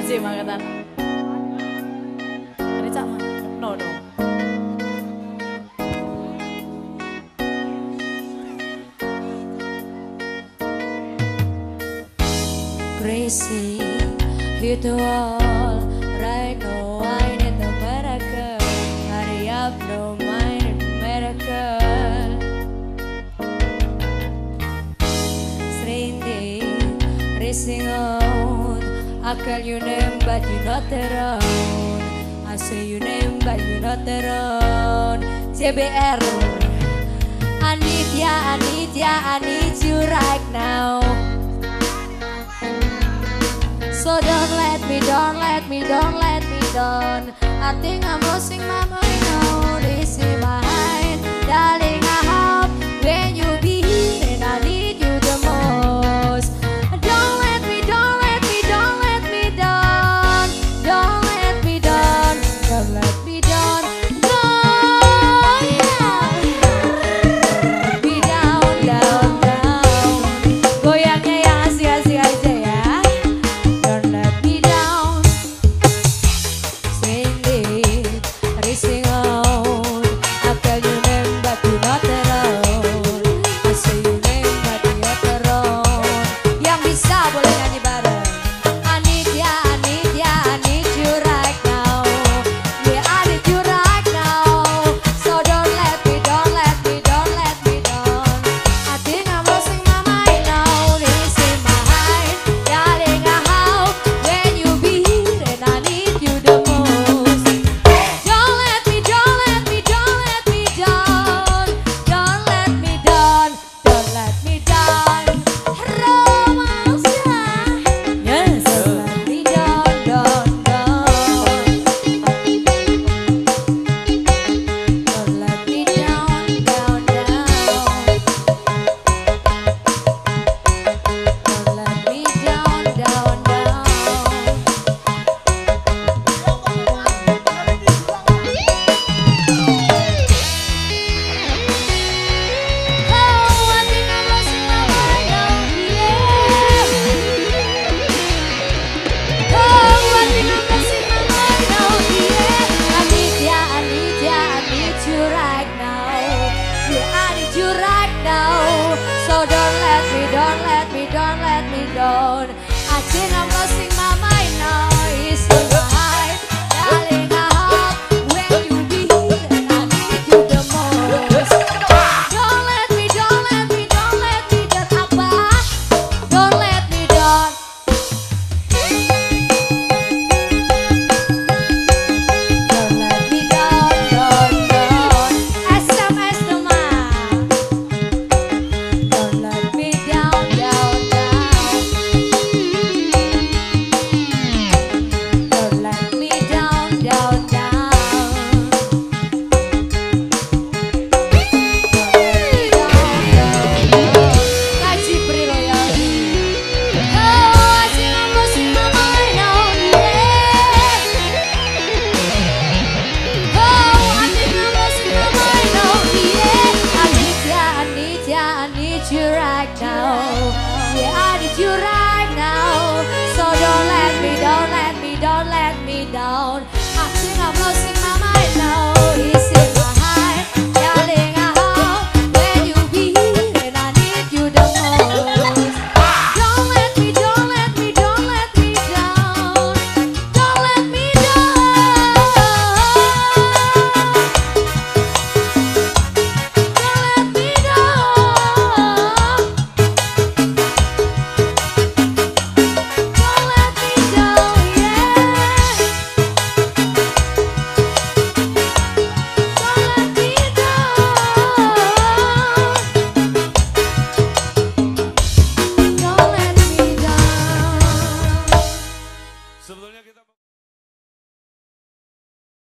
Kasih bangetan. Ini cak mah. No no. Crazy, hit the wall. Right now I need a miracle. Hurry up, no mind miracle. Strange, racing on. I call your name but you're not around. I say your name but you're not around. CBR, I need ya, I need ya, I need you right now. So don't let me down, let me down, let me down. I think I'm losing my mind now. This is my heart, darling. I hope when you be here and I need you the most. Don't let me down, let me down, let me down. Don't let me down, don't let me down. No, yeah. Let me down, down, down. Goyangnya yang asik-asik aja ya. Don't let me down. I think I'm losing my mind now. It's in my heart, darling. I hope when you be here and I need you the most. Don't let me, don't let me, don't let me down, Abba. Don't let me down. Don't let me down, down, down. SMS teman. Don't let me down, down. You right now, yeah, I need you right now. So don't let me down, let me down, let me down. I think I'm losing